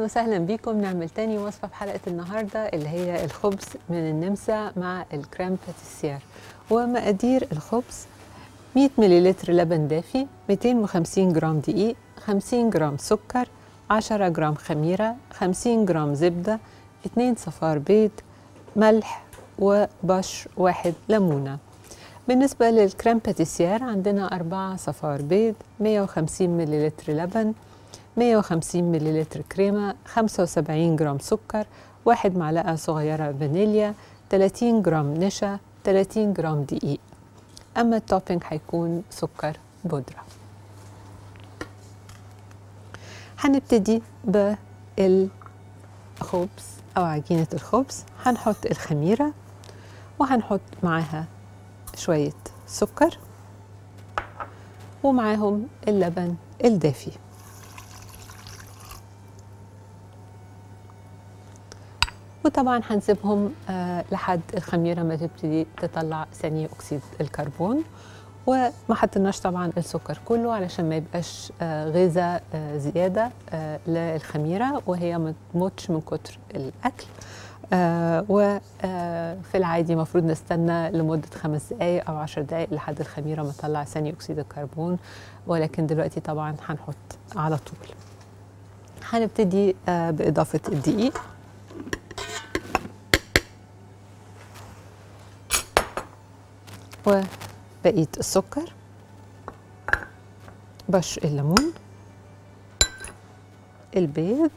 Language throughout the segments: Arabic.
وسهلا بيكم. نعمل تاني وصفة في حلقة النهاردة اللي هي الخبز من النمسا مع الكريم باتيسير. ومقادير الخبز: 100 مليلتر لبن دافي، 250 جرام دقيق، 50 جرام سكر، 10 جرام خميرة، 50 جرام زبدة، 2 صفار بيض، ملح، وبشر 1 ليمونة. بالنسبة للكريم باتيسير عندنا 4 صفار بيض، 150 مليلتر لبن، 150 مليلتر كريمة، 75 جرام سكر، 1 معلقة صغيرة فانيليا، 30 جرام نشا، 30 جرام دقيق. أما التوبينج هيكون سكر بودرة. هنبتدي بالخبز أو عجينة الخبز. هنحط الخميرة وهنحط معاها شوية سكر ومعاهم اللبن الدافي. وطبعا هنسيبهم لحد الخميرة ما تبتدي تطلع ثاني أكسيد الكربون. وما حطيناش طبعا السكر كله علشان ما يبقاش غذاء زيادة للخميرة وهي ما تموتش من كتر الأكل. وفي العادي المفروض نستنى لمدة 5 دقايق أو 10 دقايق لحد الخميرة ما تطلع ثاني أكسيد الكربون، ولكن دلوقتي طبعا هنحط على طول. هنبتدي بإضافة الدقيق وبقية السكر، بشر الليمون، البيض،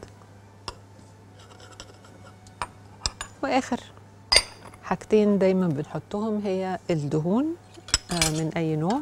وآخر حاجتين دايما بنحطهم هي الدهون من أي نوع.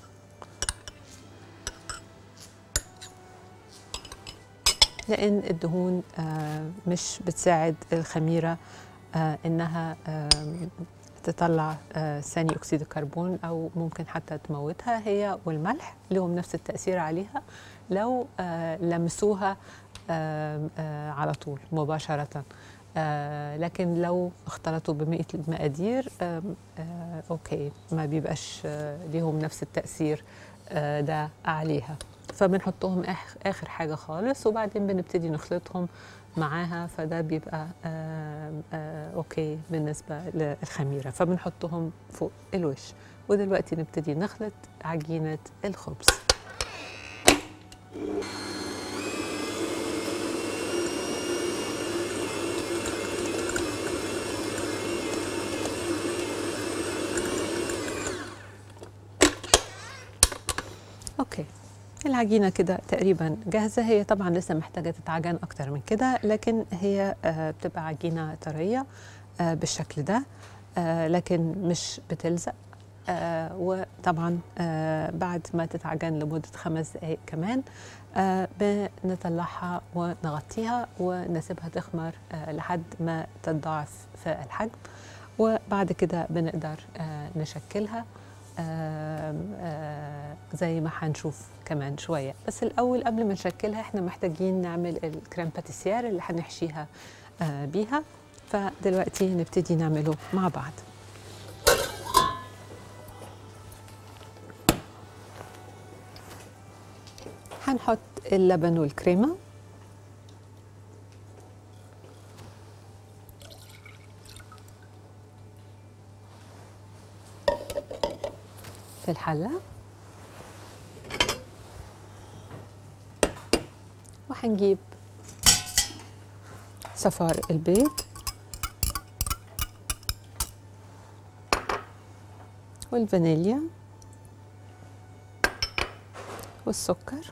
لأن الدهون مش بتساعد الخميرة إنها تطلع ثاني أكسيد الكربون أو ممكن حتى تموتها، هي والملح لهم نفس التأثير عليها لو لمسوها على طول مباشرة. لكن لو اختلطوا ببقية المقادير أوكي ما بيبقاش ليهم نفس التأثير ده عليها، فبنحطهم آخر حاجة خالص وبعدين بنبتدي نخلطهم معاها، فده بيبقى أوكي بالنسبة للخميرة، فبنحطهم فوق الوش. ودلوقتي نبتدي نخلط عجينة الخبز. أوكي، العجينة كده تقريبا جاهزة. هي طبعا لسه محتاجة تتعجن أكتر من كده، لكن هي بتبقى عجينة طرية بالشكل ده، لكن مش بتلزق. وطبعا بعد ما تتعجن لمدة 5 دقايق كمان بنطلعها ونغطيها ونسيبها تخمر لحد ما تتضاعف في الحجم، وبعد كده بنقدر نشكلها زي ما هنشوف كمان شوية. بس الأول قبل ما نشكلها احنا محتاجين نعمل الكريم باتيسير اللي هنحشيها بيها، فدلوقتي نبتدي نعمله مع بعض. هنحط اللبن والكريمة في الحلة، وهنجيب صفار البيض والفانيليا والسكر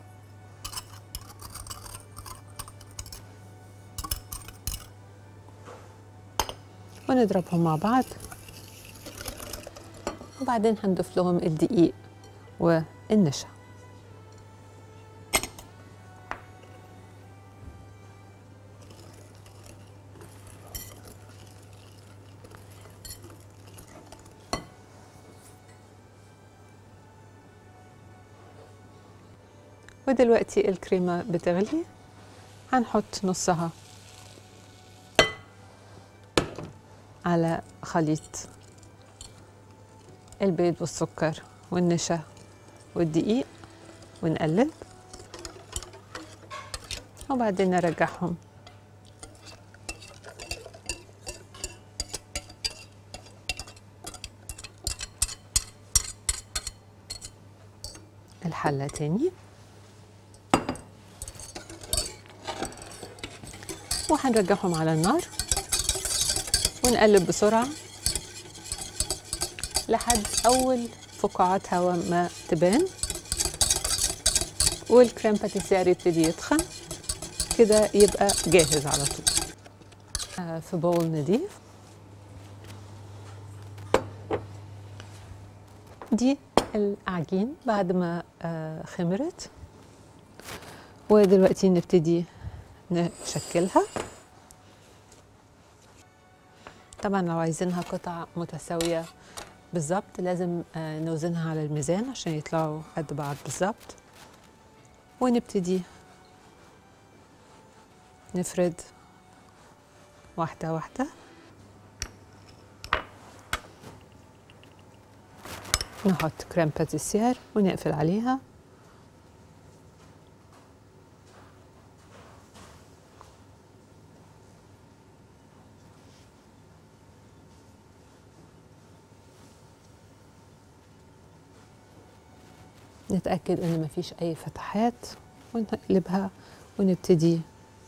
ونضربهم مع بعض، وبعدين هنضيف لهم الدقيق والنشا. ودلوقتي الكريمة بتغلي، هنحط نصها على خليط البيض والسكر والنشا والدقيق ونقلب، وبعدين نرجعهم الحلة تاني، وهنرجعهم على النار ونقلب بسرعة لحد أول فقاعات هواء ما تبان والكريم باتيسير يبتدي يتخن كده، يبقى جاهز على طول. في بول نضيف دي العجين بعد ما خمرت، ودلوقتي نبتدي نشكلها. طبعا لو عايزينها قطع متساوية بالظبط لازم نوزنها على الميزان عشان يطلعوا قد بعض بالظبط، ونبتدي نفرد واحدة واحدة. نحط كريم باتيسير ونقفل عليها، نتأكد ان مفيش اي فتحات ونقلبها ونبتدي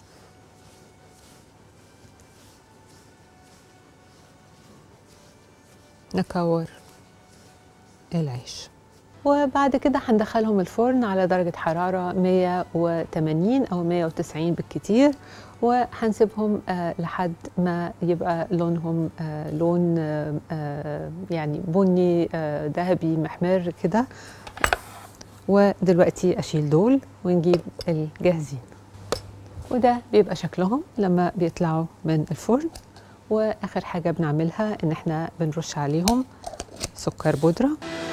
نكور العيش. وبعد كده هندخلهم الفرن على درجة حرارة 180 أو 190 بالكتير، وهنسيبهم لحد ما يبقى لونهم لون يعني بني ذهبي محمر كده. ودلوقتي أشيل دول ونجيب الجاهزين، وده بيبقى شكلهم لما بيطلعوا من الفرن. وآخر حاجة بنعملها إن احنا بنرش عليهم سكر بودرة.